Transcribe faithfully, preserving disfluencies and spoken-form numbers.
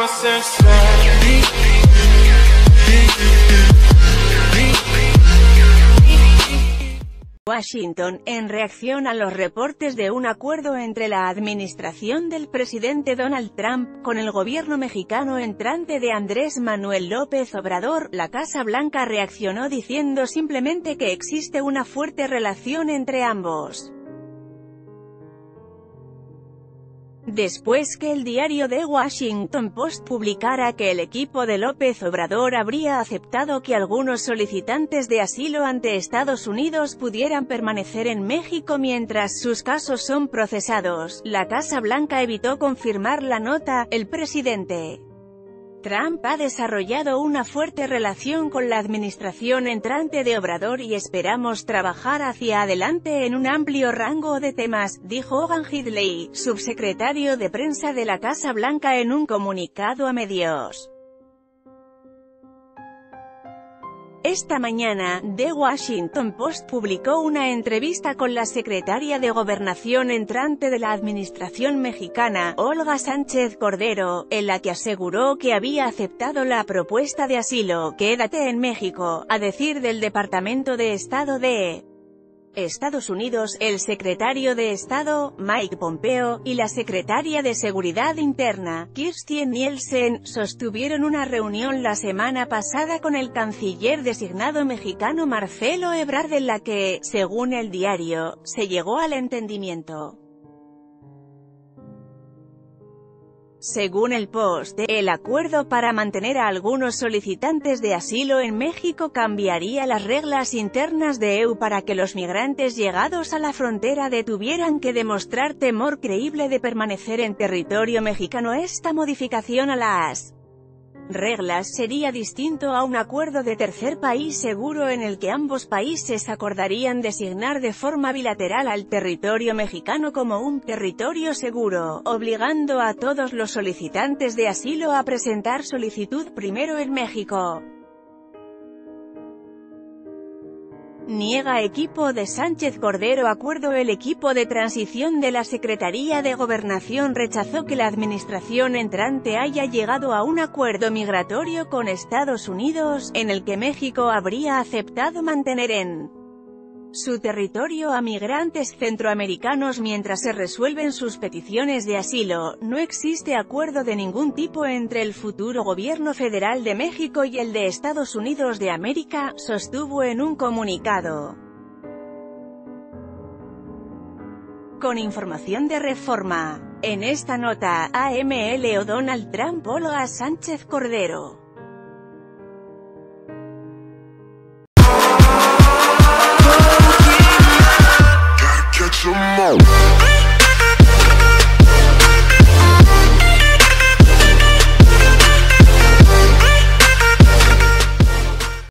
Washington, en reacción a los reportes de un acuerdo entre la administración del presidente Donald Trump, con el gobierno mexicano entrante de Andrés Manuel López Obrador, la Casa Blanca reaccionó diciendo simplemente que existe una fuerte relación entre ambos. Después que el diario The Washington Post publicara que el equipo de López Obrador habría aceptado que algunos solicitantes de asilo ante Estados Unidos pudieran permanecer en México mientras sus casos son procesados, la Casa Blanca evitó confirmar la nota. El presidente Trump ha desarrollado una fuerte relación con la administración entrante de Obrador y esperamos trabajar hacia adelante en un amplio rango de temas, dijo Hogan Gidley, subsecretario de prensa de la Casa Blanca en un comunicado a medios. Esta mañana, The Washington Post publicó una entrevista con la secretaria de Gobernación entrante de la administración mexicana, Olga Sánchez Cordero, en la que aseguró que había aceptado la propuesta de asilo «Quédate en México», a decir del Departamento de Estado de Estados Unidos, el secretario de Estado, Mike Pompeo, y la secretaria de Seguridad Interna, Kirstjen Nielsen, sostuvieron una reunión la semana pasada con el canciller designado mexicano Marcelo Ebrard en la que, según el diario, se llegó al entendimiento. Según el Post, el acuerdo para mantener a algunos solicitantes de asilo en México cambiaría las reglas internas de E U para que los migrantes llegados a la frontera de tuvieran que demostrar temor creíble de permanecer en territorio mexicano. Esta modificación a las reglas sería distinto a un acuerdo de tercer país seguro en el que ambos países acordarían designar de forma bilateral al territorio mexicano como un territorio seguro, obligando a todos los solicitantes de asilo a presentar solicitud primero en México. Niega equipo de Sánchez Cordero acuerdo. El equipo de transición de la Secretaría de Gobernación rechazó que la administración entrante haya llegado a un acuerdo migratorio con Estados Unidos, en el que México habría aceptado mantener en su territorio a migrantes centroamericanos mientras se resuelven sus peticiones de asilo. No existe acuerdo de ningún tipo entre el futuro gobierno federal de México y el de Estados Unidos de América, sostuvo en un comunicado. Con información de Reforma. En esta nota, A M L o Donald Trump Olga Sánchez Cordero. Catch 'em all.